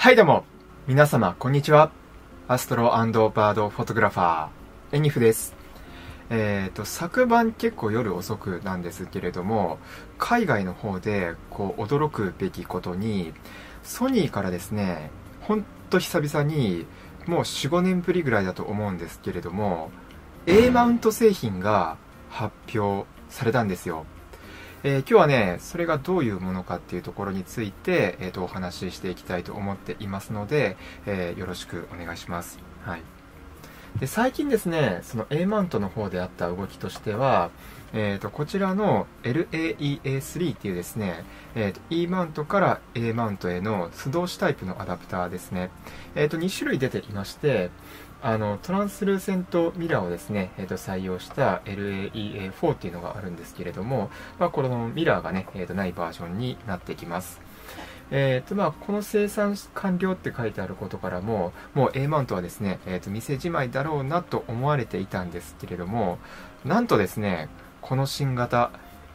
はいどうも、皆様こんにちは。アストロ&バードフォトグラファー、エニフです。昨晩結構夜遅くなんですけれども、海外の方で驚くべきことに、ソニーからですね、ほんと久々に、もう4、5年ぶりぐらいだと思うんですけれども、A マウント製品が発表されたんですよ。今日はね、それがどういうものかっていうところについて、お話ししていきたいと思っていますので、よろしくお願いします。はい。で、最近ですね、その A マウントの方であった動きとしては、こちらの LAEA3 っていうですね、E マウントから A マウントへの素通しタイプのアダプターですね。2種類出ていまして、トランスルーセントミラーをですね、採用した LAEA4 っていうのがあるんですけれども、このミラーがね、ないバージョンになってきます。この生産完了って書いてあることからも、もう A マウントはですね、店じまいだろうなと思われていたんですけれども、なんとですね、この新型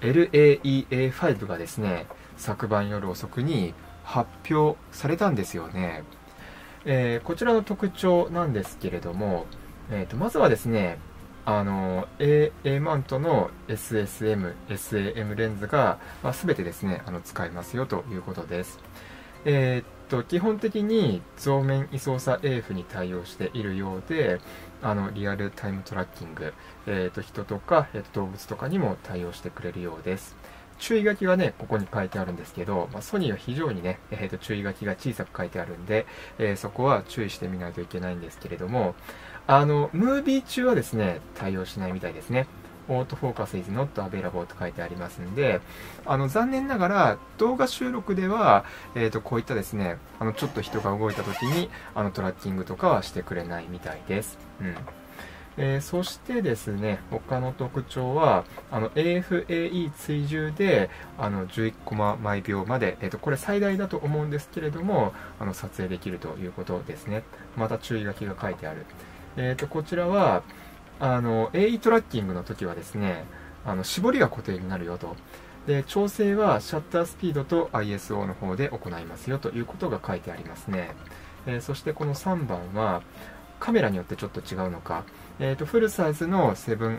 LAEA5 がですね、昨晩夜遅くに発表されたんですよね。こちらの特徴なんですけれども、まずはですね、A マウントの SSM、SAM レンズが、全てですね、使えますよということです。基本的に増面位相差 AF に対応しているようで、リアルタイムトラッキング、人とか、動物とかにも対応してくれるようです。注意書きがね、ここに書いてあるんですけど、ソニーは非常にね、注意書きが小さく書いてあるんで、そこは注意してみないといけないんですけれども、ムービー中はですね、対応しないみたいですね。オートフォーカス is not available と書いてありますんで、残念ながら動画収録では、こういったですね、ちょっと人が動いた時に、トラッキングとかはしてくれないみたいです。そしてですね、他の特徴は、AFAE 追従で、11コマ毎秒まで、これ最大だと思うんですけれども、撮影できるということですね。また注意書きが書いてある。こちらは、AE トラッキングの時はですね、絞りが固定になるよと。で、調整はシャッタースピードと ISO の方で行いますよということが書いてありますね。そしてこの3番は、カメラによってちょっと違うのか、フルサイズの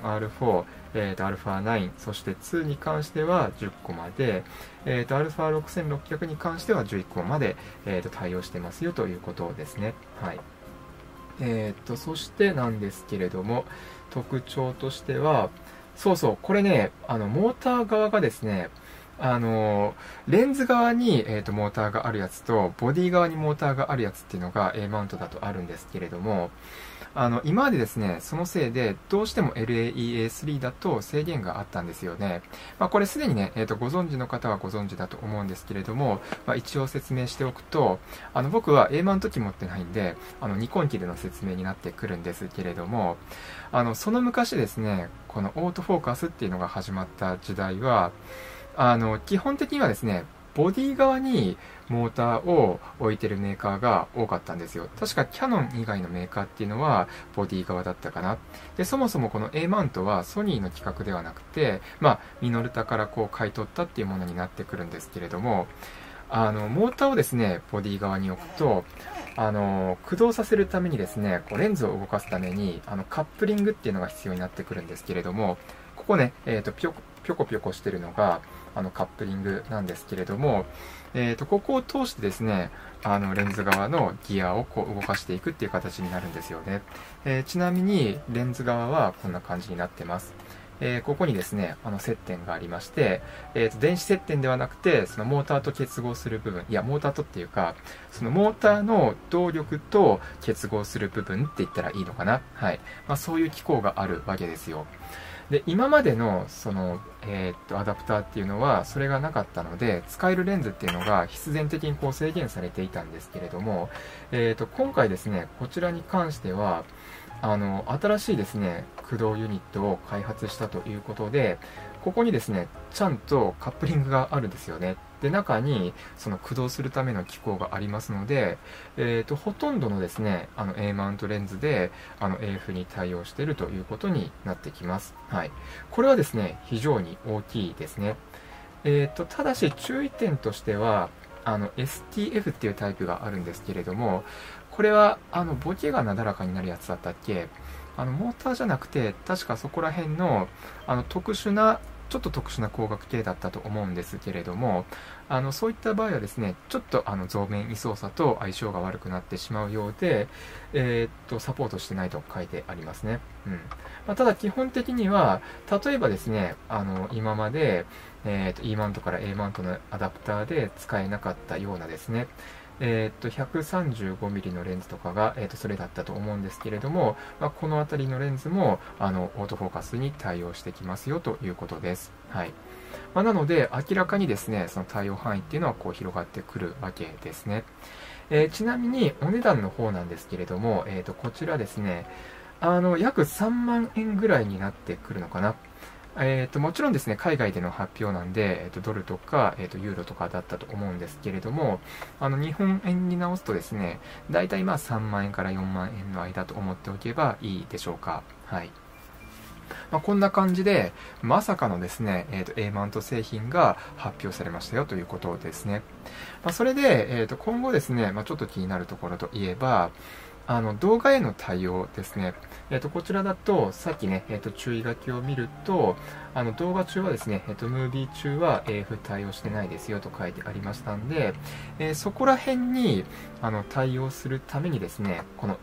7R4、α9、そして2に関しては10コマで、α6600 に関しては11コマまで、対応してますよということですね。はい。そしてなんですけれども、特徴としては、そうそう、これね、モーター側がですね、レンズ側に、モーターがあるやつと、ボディ側にモーターがあるやつっていうのが A マウントだとあるんですけれども、今までですね、そのせいで、どうしても LAEA3 だと制限があったんですよね。これすでにね、ご存知の方はご存知だと思うんですけれども、一応説明しておくと、僕は A マウント機持ってないんで、ニコン機での説明になってくるんですけれども、その昔ですね、このオートフォーカスっていうのが始まった時代は、基本的にはですね、ボディ側にモーターを置いてるメーカーが多かったんですよ。確かキヤノン以外のメーカーっていうのはボディ側だったかな。で、そもそもこの A マウントはソニーの企画ではなくて、ミノルタから買い取ったっていうものになってくるんですけれども、モーターをですね、ボディ側に置くと、駆動させるためにですね、レンズを動かすために、カップリングっていうのが必要になってくるんですけれども、ここね、ぴょこぴょこしてるのが、カップリングなんですけれども、ここを通してですね、レンズ側のギアを動かしていくっていう形になるんですよね。ちなみに、レンズ側はこんな感じになってます。ここにですね、接点がありまして、電子接点ではなくて、そのモーターと結合する部分、いや、モーターとっていうか、そのモーターの動力と結合する部分って言ったらいいのかな。はい。そういう機構があるわけですよ。で、今までの、アダプターっていうのは、それがなかったので、使えるレンズっていうのが必然的に制限されていたんですけれども、今回ですね、こちらに関しては、新しいですね、駆動ユニットを開発したということで、ここにですね、ちゃんとカップリングがあるんですよね。で、中にその駆動するための機構がありますので、ほとんどのですね、A マウントレンズで、AF に対応しているということになってきます。はい。これはですね、非常に大きいですね。ただし注意点としては、 STF っていうタイプがあるんですけれども、これは、ボケがなだらかになるやつだったっけ？モーターじゃなくて、確かそこら辺の、ちょっと特殊な光学系だったと思うんですけれども、そういった場合はですね、ちょっと増面位操作と相性が悪くなってしまうようで、サポートしてないと書いてありますね。ただ基本的には、例えばですね、今まで、E マウントから A マウントのアダプターで使えなかったようなですね、135mm のレンズとかが、それだったと思うんですけれども、この辺りのレンズも、オートフォーカスに対応してきますよということです。はい。なので、明らかにですね、その対応範囲っていうのはこう広がってくるわけですね。ちなみに、お値段の方なんですけれども、こちらですね、約3万円ぐらいになってくるのかな。もちろんですね、海外での発表なんで、ドルとか、ユーロとかだったと思うんですけれども、日本円に直すとですね、だいたい3万円から4万円の間と思っておけばいいでしょうか。はい。こんな感じで、まさかのですね、A マウント製品が発表されましたよということですね。それで、今後ですね、ちょっと気になるところといえば、動画への対応ですね。こちらだと、さっきね、注意書きを見ると、動画中はですね、ムービー中は AF 対応してないですよと書いてありましたんで、そこら辺に、対応するためにですね、この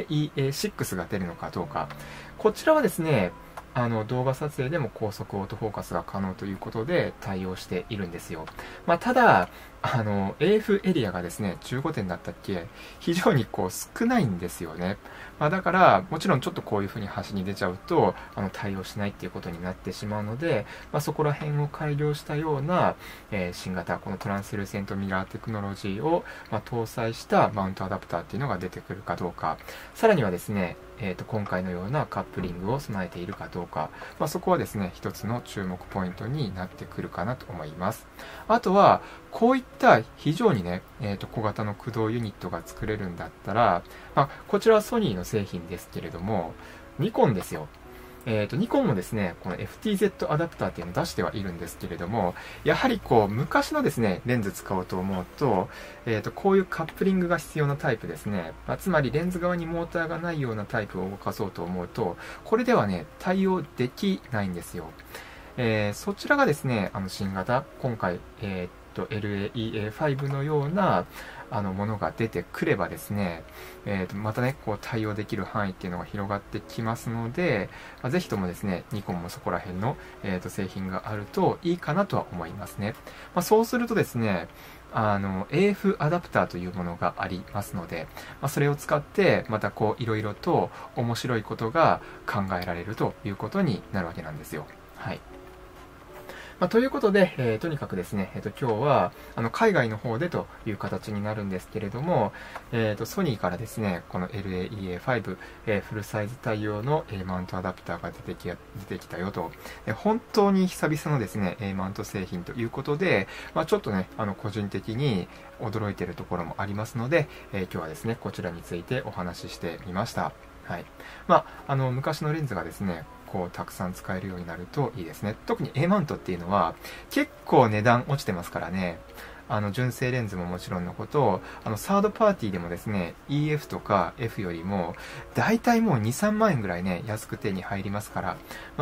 LAEA6 が出るのかどうか。こちらはですね、動画撮影でも高速オートフォーカスが可能ということで対応しているんですよ。ただ、AF エリアがですね、15点だったっけ、非常に少ないんですよね。だから、もちろんちょっとこういう風に端に出ちゃうと、対応しないっていうことになってしまうので、そこら辺を改良したような、新型、このトランスルセントミラーテクノロジーを、搭載したマウントアダプターっていうのが出てくるかどうか、さらにはですね、今回のようなカップリングを備えているかどうか、そこはですね、一つの注目ポイントになってくるかなと思います。あとは、こういった非常にね、小型の駆動ユニットが作れるんだったら、こちらはソニーの製品ですけれども、ニコンですよ。ニコンもですね、この FTZ アダプターっていうのを出してはいるんですけれども、やはり昔のですね、レンズ使おうと思うと、こういうカップリングが必要なタイプですね。つまりレンズ側にモーターがないようなタイプを動かそうと思うと、これではね、対応できないんですよ。そちらがですね、新型、今回、LAEA5 のようなものが出てくればですね、またね、対応できる範囲っていうのが広がってきますので、ぜひともですね、ニコンもそこら辺の、製品があるといいかなとは思いますね。そうするとですね、AF アダプターというものがありますので、それを使って、またいろいろと面白いことが考えられるということになるわけなんですよ。はい。ということで、とにかくですね、今日は、海外の方でという形になるんですけれども、ソニーからですね、この LAEA5、フルサイズ対応の A マウントアダプターが出てきたよと。本当に久々のですね、A マウント製品ということで、ちょっとね、個人的に驚いているところもありますので、今日はですね、こちらについてお話ししてみました。はい。昔のレンズがですね、たくさん使えるようになるといいですね。特に A マウントっていうのは結構値段落ちてますからね。純正レンズももちろんのこと、サードパーティーでもですね、EF とか F よりも、だいたいもう2、3万円ぐらいね、安く手に入りますから、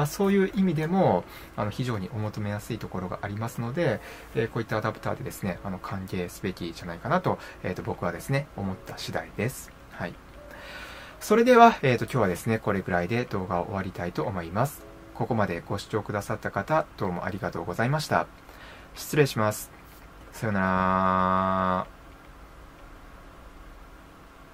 そういう意味でも、非常にお求めやすいところがありますので、こういったアダプターでですね、歓迎すべきじゃないかなと、僕はですね、思った次第です。はい。それでは、今日はですね、これくらいで動画を終わりたいと思います。ここまでご視聴くださった方、どうもありがとうございました。失礼します。さようなら。